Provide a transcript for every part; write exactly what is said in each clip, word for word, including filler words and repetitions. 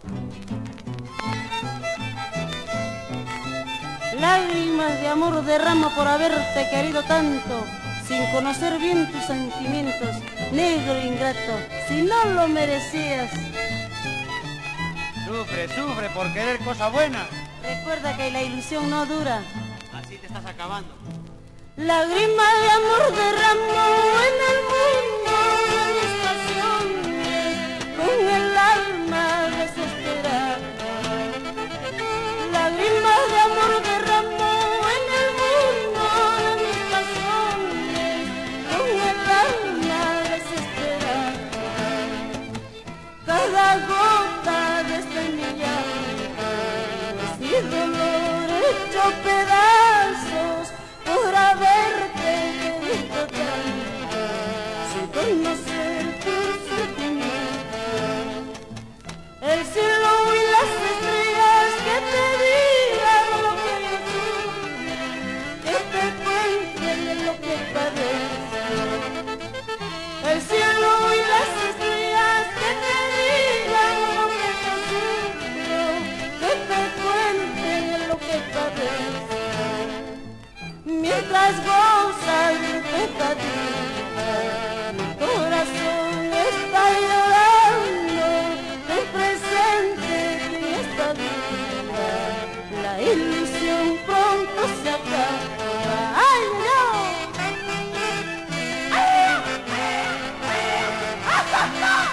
Lágrimas de amor derramo por haberte querido tanto, sin conocer bien tus sentimientos, negro ingrato, si no lo merecías. Sufre, sufre por querer cosa buena. Recuerda que la ilusión no dura. Así te estás acabando. Lágrimas de amor derramo en el mundo de mis pasiones, con el alma desesperada. Lágrimas de amor derramo en el mundo de mis pasiones, con el alma desesperada. Cada gota de este mi llanto es mi dolor hecho pedazos por haberte querido tanto, sin conocer tus sentimientos. El cielo y las estrellas que te digan lo que yo sufro, que te cuenten lo que padezco. El cielo y las estrellas que te digan lo que yo sufro, que te cuenten lo que padezco. Mientras gozas de pesadilla, mi corazón está llorando de presente en esta vida. La ilusión pronto se acaba. ¡Ay, no! ¡Ay, no! ¡Ah, ah, ah!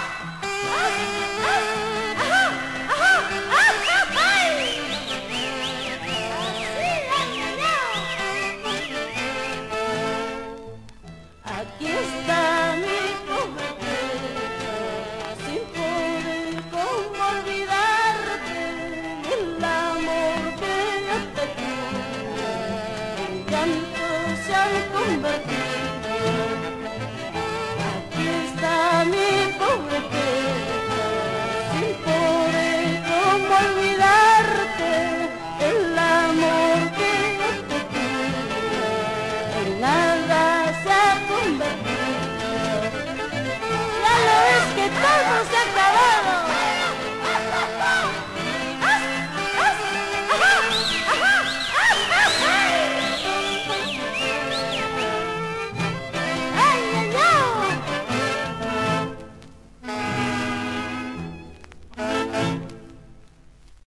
Aquí está mi pobre pecho, sin poder cómo olvidarte del amor que yo te tuve, en llanto se han convertido. Aquí está mi pobre pecho, sin poder cómo olvidarte del amor que yo te tuve, en nada se ha convertido. Ya lo ves que todo se acabó.